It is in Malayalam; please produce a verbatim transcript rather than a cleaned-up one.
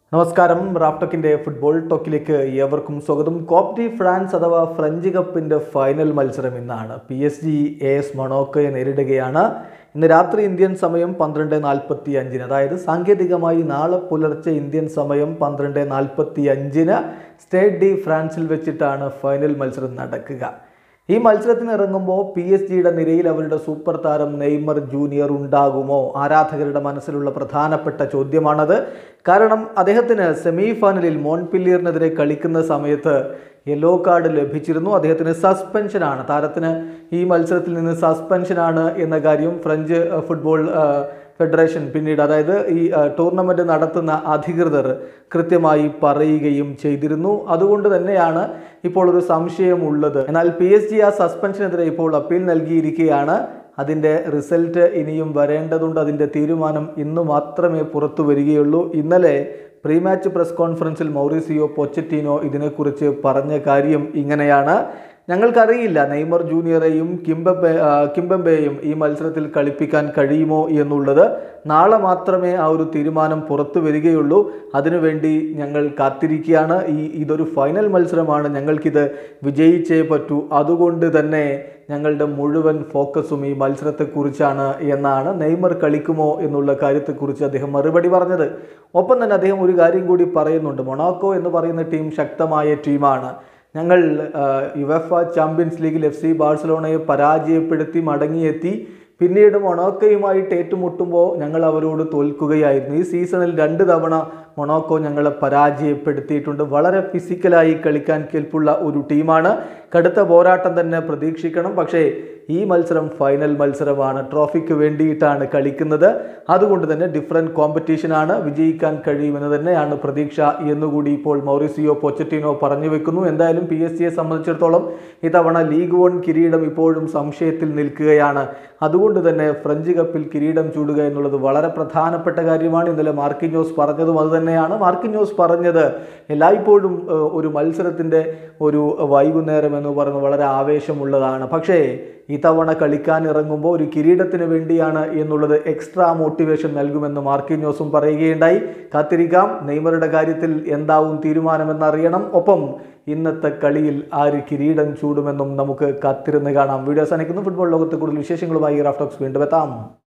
നമസ്കാരം. റാഫ്ടോക്കിൻ്റെ ഫുട്ബോൾ ടോക്കിലേക്ക് ഏവർക്കും സ്വാഗതം. കോപ്പ് ഡി ഫ്രാൻസ് അഥവാ ഫ്രഞ്ച് കപ്പിൻ്റെ ഫൈനൽ മത്സരം ഇന്നാണ്. P S G A S മൊണോക്കോയെ നേരിടുകയാണ്. ഇന്ന് രാത്രി ഇന്ത്യൻ സമയം പന്ത്രണ്ട് നാൽപ്പത്തി അഞ്ചിന്, അതായത് സാങ്കേതികമായി നാളെ പുലർച്ചെ ഇന്ത്യൻ സമയം പന്ത്രണ്ട് നാൽപ്പത്തി അഞ്ചിന് സ്റ്റേഡ് ഡി ഫ്രാൻസിൽ വെച്ചിട്ടാണ് ഫൈനൽ മത്സരം നടക്കുക. ഈ മത്സരത്തിന് ഇറങ്ങുമ്പോൾ പി എസ് ജിയുടെ നിരയിൽ അവരുടെ സൂപ്പർ താരം നെയ്മർ ജൂനിയർ ഉണ്ടാകുമോ? ആരാധകരുടെ മനസ്സിലുള്ള പ്രധാനപ്പെട്ട ചോദ്യമാണത്. കാരണം അദ്ദേഹത്തിന് സെമി ഫൈനലിൽ മോൺപില്ലിയറിനെതിരെ കളിക്കുന്ന സമയത്ത് യെല്ലോ കാർഡ് ലഭിച്ചിരുന്നു. അദ്ദേഹത്തിന് സസ്പെൻഷനാണ്. താരത്തിന് ഈ മത്സരത്തിൽ നിന്ന് സസ്പെൻഷനാണ് എന്ന കാര്യം ഫ്രഞ്ച് ഫുട്ബോൾ ഫെഡറേഷൻ പിന്നീട്, അതായത് ഈ ടൂർണമെൻറ്റ് നടത്തുന്ന അധികൃതർ കൃത്യമായി പറയുകയും ചെയ്തിരുന്നു. അതുകൊണ്ട് തന്നെയാണ് ഇപ്പോൾ ഒരു സംശയമുള്ളത്. എന്നാൽ പി എസ് ജി ആ സസ്പെൻഷനെതിരെ ഇപ്പോൾ അപ്പീൽ നൽകിയിരിക്കുകയാണ്. അതിൻ്റെ റിസൾട്ട് ഇനിയും വരേണ്ടതുണ്ട്. അതിൻ്റെ തീരുമാനം ഇന്ന് മാത്രമേ പുറത്തു വരികയുള്ളൂ. ഇന്നലെ പ്രീ മാച്ച് പ്രസ് കോൺഫറൻസിൽ മൗറിസിയോ പൊച്ചറ്റിനോ ഇതിനെക്കുറിച്ച് പറഞ്ഞ കാര്യം ഇങ്ങനെയാണ്: ഞങ്ങൾക്കറിയില്ല നെയ്മർ ജൂനിയറെയും കിംബംബെ കിംബംബെയും ഈ മത്സരത്തിൽ കളിപ്പിക്കാൻ കഴിയുമോ എന്നുള്ളത്. നാളെ മാത്രമേ ആ ഒരു തീരുമാനം പുറത്തു വരികയുള്ളൂ. അതിനുവേണ്ടി ഞങ്ങൾ കാത്തിരിക്കുകയാണ്. ഈ ഇതൊരു ഫൈനൽ മത്സരമാണ്. ഞങ്ങൾക്കിത് വിജയിച്ചേ പറ്റൂ. അതുകൊണ്ട് തന്നെ ഞങ്ങളുടെ മുഴുവൻ ഫോക്കസും ഈ മത്സരത്തെക്കുറിച്ചാണ് എന്നാണ് നെയ്മർ കളിക്കുമോ എന്നുള്ള കാര്യത്തെക്കുറിച്ച് അദ്ദേഹം മറുപടി പറഞ്ഞത്. ഒപ്പം തന്നെ അദ്ദേഹം ഒരു കാര്യം കൂടി പറയുന്നുണ്ട്. മൊണാക്കോ എന്ന് പറയുന്ന ടീം ശക്തമായ ടീമാണ്. ഞങ്ങൾ യുവേഫ ചാമ്പ്യൻസ് ലീഗിൽ എഫ് സി ബാഴ്സലോണയെ പരാജയപ്പെടുത്തി മടങ്ങിയെത്തി. പിന്നീട് മൊണാക്കോയുമായിട്ട് ഏറ്റുമുട്ടുമ്പോൾ ഞങ്ങൾ അവരോട് തോൽക്കുകയായിരുന്നു. ഈ സീസണിൽ രണ്ട് തവണ മൊണാക്കോ ഞങ്ങളെ പരാജയപ്പെടുത്തിയിട്ടുണ്ട്. വളരെ ഫിസിക്കലായി കളിക്കാൻ കെൽപ്പുള്ള ഒരു ടീമാണ്. കടുത്ത പോരാട്ടം തന്നെ പ്രതീക്ഷിക്കണം. പക്ഷേ ഈ മത്സരം ഫൈനൽ മത്സരമാണ്. ട്രോഫിക്ക് വേണ്ടിയിട്ടാണ് കളിക്കുന്നത്. അതുകൊണ്ട് തന്നെ ഡിഫറൻറ്റ് കോമ്പറ്റീഷനാണ്. വിജയിക്കാൻ കഴിയുമെന്ന് തന്നെയാണ് പ്രതീക്ഷ എന്നുകൂടി ഇപ്പോൾ മൗറിസിയോ പൊച്ചറ്റിനോ പറഞ്ഞു വെക്കുന്നു. എന്തായാലും പി എസ് ജിയെ സംബന്ധിച്ചിടത്തോളം ഇത്തവണ ലീഗ് വൺ കിരീടം ഇപ്പോഴും സംശയത്തിൽ നിൽക്കുകയാണ്. അതുകൊണ്ട് തന്നെ ഫ്രഞ്ച് കപ്പിൽ കിരീടം ചൂടുക എന്നുള്ളത് വളരെ പ്രധാനപ്പെട്ട കാര്യമാണ്. ഇന്നലെ മാർക്കിഞ്ഞോസ് പറഞ്ഞതും അതുതന്നെയാണ്. മാർക്കിഞ്ഞോസ് പറഞ്ഞത് എല്ലായ്പ്പോഴും ഒരു മത്സരത്തിൻ്റെ ഒരു വൈകുന്നേരം എന്ന് പറയുന്നത് വളരെ ആവേശമുള്ളതാണ്. പക്ഷേ ഇത്തവണ കളിക്കാൻ ഇറങ്ങുമ്പോൾ ഒരു കിരീടത്തിന് വേണ്ടിയാണ് എന്നുള്ളത് എക്സ്ട്രാ മോട്ടിവേഷൻ നൽകുമെന്ന് മാർക്കിഞ്ഞോസും പറയുകയുണ്ടായി. കാത്തിരിക്കാം. നെയ്മറുടെ കാര്യത്തിൽ എന്താവും തീരുമാനമെന്നറിയണം. ഒപ്പം ഇന്നത്തെ കളിയിൽ ആര് കിരീടം ചൂടുമെന്നും നമുക്ക് കാത്തിരുന്ന് കാണാം. വീഡിയോ അവസാനിക്കുന്നു. ഫുട്ബോൾ ലോകത്തെ കൂടുതൽ വിശേഷങ്ങളുമായി റാഫ്ടോക്സ് വീണ്ടും എത്താം.